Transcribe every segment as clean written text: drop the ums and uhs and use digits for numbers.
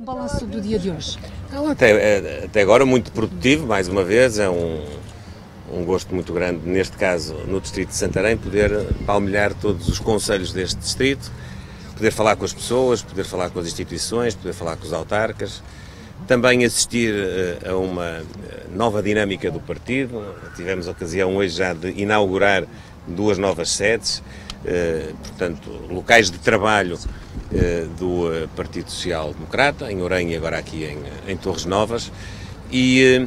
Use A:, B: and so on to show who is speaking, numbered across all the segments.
A: balanço do dia de hoje?
B: Até agora muito produtivo, mais uma vez, é um gosto muito grande, neste caso no distrito de Santarém, poder palmilhar todos os concelhos deste distrito, poder falar com as pessoas, poder falar com as instituições, poder falar com os autarcas, também assistir a uma nova dinâmica do partido. Tivemos a ocasião hoje já de inaugurar 2 novas sedes, portanto, locais de trabalho do Partido Social Democrata, em Orem e agora aqui em Torres Novas. E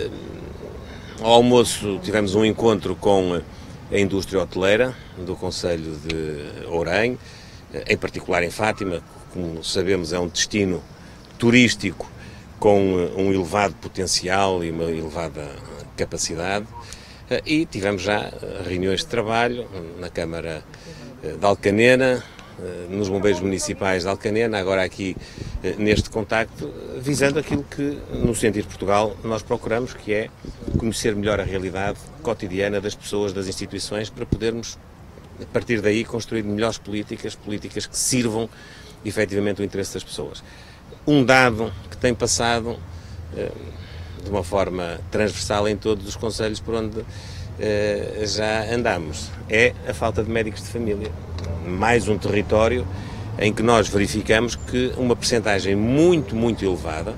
B: ao almoço tivemos um encontro com a indústria hoteleira do concelho de Orem, em particular em Fátima, como sabemos é um destino turístico com um elevado potencial e uma elevada capacidade. E tivemos já reuniões de trabalho na Câmara de Alcanena, nos Bombeiros Municipais de Alcanena, agora aqui neste contacto, visando aquilo que, no Sentir Portugal, nós procuramos, que é conhecer melhor a realidade cotidiana das pessoas, das instituições, para podermos, a partir daí, construir melhores políticas que sirvam efetivamente o interesse das pessoas. Um dado que tem passado de uma forma transversal em todos os concelhos por onde já andamos é a falta de médicos de família. Mais um território em que nós verificamos que uma percentagem muito, muito elevada,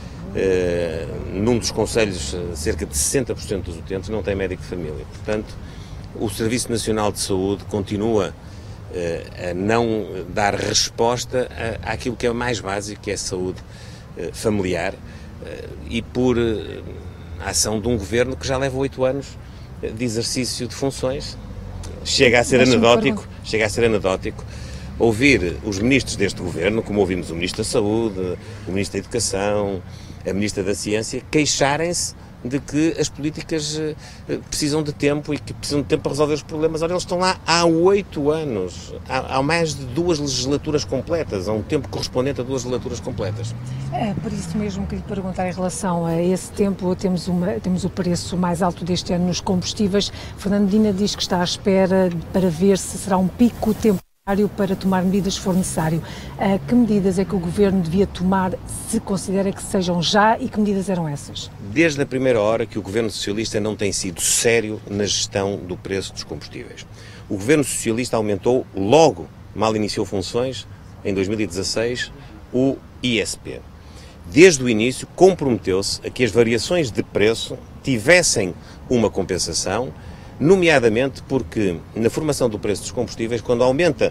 B: num dos concelhos cerca de 60% dos utentes não tem médico de família. Portanto, o Serviço Nacional de Saúde continua a não dar resposta àquilo que é o mais básico, que é a saúde familiar, e por ação de um governo que já leva 8 anos de exercício de funções. Chega a ser anedótico ouvir os ministros deste governo, como ouvimos o Ministro da Saúde, o Ministro da Educação, a Ministra da Ciência, queixarem-se de que as políticas precisam de tempo e que precisam de tempo para resolver os problemas. Ora, eles estão lá há 8 anos, há mais de 2 legislaturas completas, há um tempo correspondente a 2 legislaturas completas.
A: É por isso mesmo que lhe perguntar em relação a esse tempo. Temos o preço mais alto deste ano nos combustíveis. Fernando Medina diz que está à espera para ver se será um pico temporário para tomar medidas se for necessário. Que medidas é que o Governo devia tomar, se considera que sejam já, e que medidas eram essas?
B: Desde a primeira hora que o Governo Socialista não tem sido sério na gestão do preço dos combustíveis. O Governo Socialista aumentou logo, mal iniciou funções, em 2016, o ISP. Desde o início comprometeu-se a que as variações de preço tivessem uma compensação, nomeadamente porque na formação do preço dos combustíveis, quando aumenta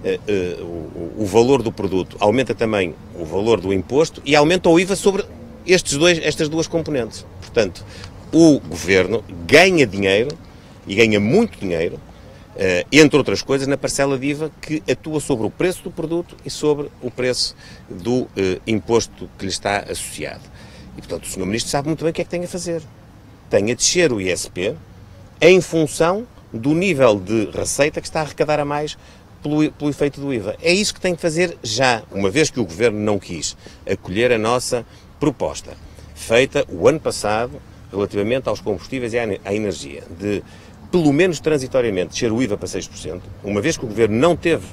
B: o valor do produto, aumenta também o valor do imposto e aumenta o IVA sobre estas 2 componentes. Portanto, o Governo ganha dinheiro, e ganha muito dinheiro, entre outras coisas, na parcela de IVA que atua sobre o preço do produto e sobre o preço do imposto que lhe está associado. E, portanto, o Sr. Ministro sabe muito bem o que é que tem a fazer. Tem a descer o ISP em função do nível de receita que está a arrecadar a mais pelo efeito do IVA. É isso que tem que fazer já, uma vez que o Governo não quis acolher a nossa proposta, feita o ano passado, relativamente aos combustíveis e à energia, de, pelo menos transitoriamente, descer o IVA para 6%, uma vez que o Governo não teve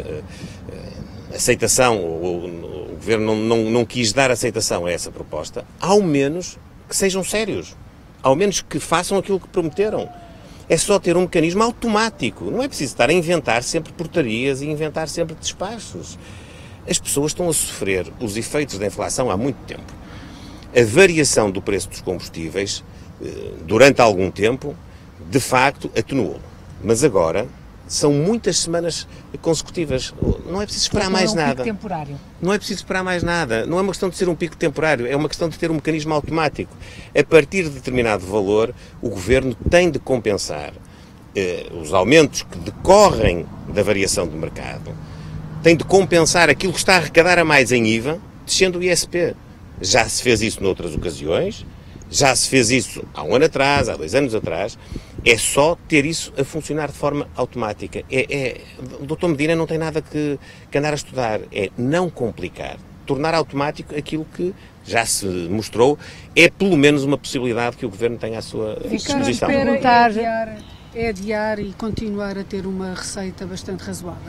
B: aceitação, o Governo não quis dar aceitação a essa proposta, ao menos que sejam sérios, ao menos que façam aquilo que prometeram. É só ter um mecanismo automático, não é preciso estar a inventar sempre portarias e inventar sempre despachos. As pessoas estão a sofrer os efeitos da inflação há muito tempo. A variação do preço dos combustíveis, durante algum tempo, de facto, atenuou. Mas agora são muitas semanas consecutivas. Não é preciso esperar mais nada.
A: Pico temporário.
B: Não é preciso esperar mais nada. Não é uma questão de ser um pico temporário, é uma questão de ter um mecanismo automático. A partir de determinado valor, o Governo tem de compensar os aumentos que decorrem da variação do mercado, tem de compensar aquilo que está a arrecadar a mais em IVA, descendo o ISP. Já se fez isso noutras ocasiões, já se fez isso há um ano atrás, há 2 anos atrás. É só ter isso a funcionar de forma automática. O Dr. Medina não tem nada que andar a estudar. É não complicar. Tornar automático aquilo que já se mostrou é pelo menos uma possibilidade que o Governo tem à sua disposição.
C: É adiar e continuar a ter uma receita bastante razoável.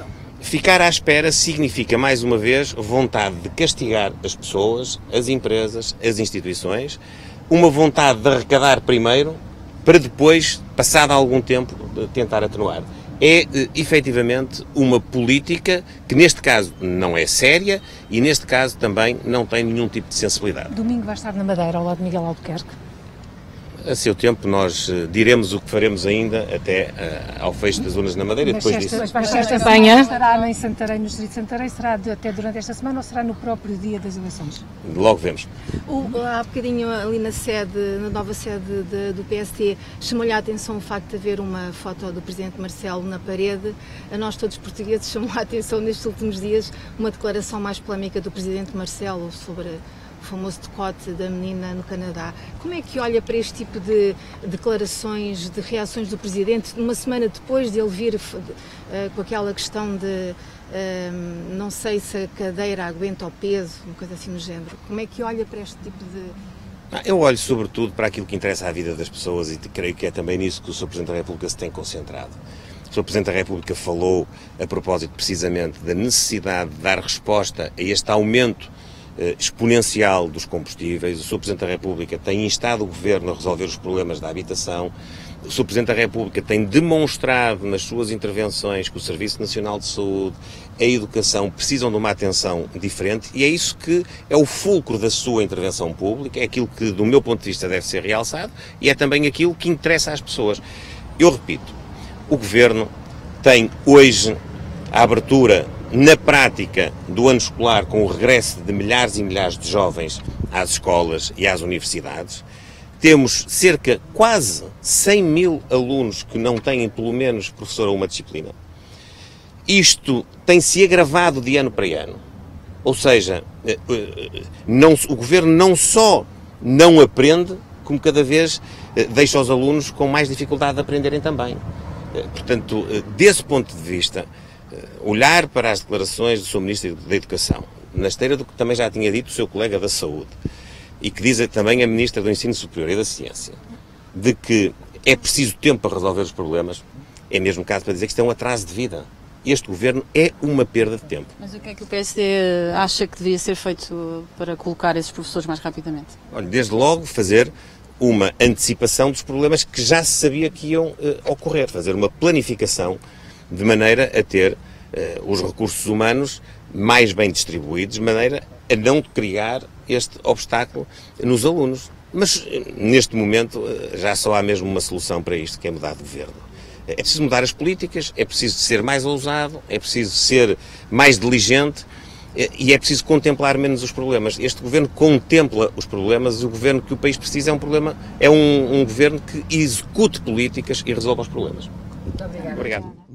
B: ficar à espera significa, mais uma vez, vontade de castigar as pessoas, as empresas, as instituições, uma vontade de arrecadar primeiro, para depois, passado algum tempo, tentar atenuar. É, efetivamente, uma política que, neste caso, não é séria e, neste caso, também não tem nenhum tipo de sensibilidade.
A: Domingo vai estar na Madeira, ao lado de Miguel Albuquerque.
B: A seu tempo, nós diremos o que faremos ainda até ao fecho das urnas na Madeira.
A: Mas
B: depois disso.
A: esta campanha estará em Santarém, no Distrito de Santarém, será até durante esta semana ou será no próprio dia das eleições?
B: Logo vemos.
C: Há bocadinho ali na nova sede do PSD, chamou-lhe a atenção o facto de haver uma foto do Presidente Marcelo na parede. A nós todos portugueses chamou a atenção nestes últimos dias uma declaração mais polémica do Presidente Marcelo sobre o famoso decote da menina no Canadá. Como é que olha para este tipo de declarações, de reações do Presidente, uma semana depois de ele vir com aquela questão de não sei se a cadeira aguenta o peso, uma coisa assim no género. Como é que olha para este tipo de...
B: Eu olho sobretudo para aquilo que interessa à vida das pessoas e creio que é também nisso que o Sr. Presidente da República se tem concentrado. O Sr. Presidente da República falou a propósito precisamente da necessidade de dar resposta a este aumento exponencial dos combustíveis. O Sr. Presidente da República tem instado o Governo a resolver os problemas da habitação. O Sr. Presidente da República tem demonstrado nas suas intervenções que o Serviço Nacional de Saúde, a educação precisam de uma atenção diferente e é isso que é o fulcro da sua intervenção pública, é aquilo que, do meu ponto de vista, deve ser realçado e é também aquilo que interessa às pessoas. Eu repito, o Governo tem hoje a abertura na prática do ano escolar com o regresso de milhares e milhares de jovens às escolas e às universidades. Temos quase 100 mil alunos que não têm pelo menos professor a uma disciplina. Isto tem-se agravado de ano para ano. Ou seja, o Governo não só não aprende, como cada vez deixa os alunos com mais dificuldade de aprenderem também. Portanto, desse ponto de vista, olhar para as declarações do Sr. Ministro da Educação, na esteira do que também já tinha dito o seu colega da Saúde, e que diz também a Ministra do Ensino Superior e da Ciência, de que é preciso tempo para resolver os problemas, é mesmo caso para dizer que isto é um atraso de vida. Este Governo é uma perda de tempo.
D: Mas o que é que o PSD acha que devia ser feito para colocar esses professores mais rapidamente?
B: Olha, desde logo fazer uma antecipação dos problemas que já se sabia que iam ocorrer, fazer uma planificação de maneira a ter os recursos humanos mais bem distribuídos, de maneira a não criar este obstáculo nos alunos. Mas, neste momento, já só há mesmo uma solução para isto, que é mudar de governo. É preciso mudar as políticas, é preciso ser mais ousado, é preciso ser mais diligente e é preciso contemplar menos os problemas. Este governo contempla os problemas e o governo que o país precisa é um governo que execute políticas e resolva os problemas.
A: Muito obrigada.
B: Obrigado.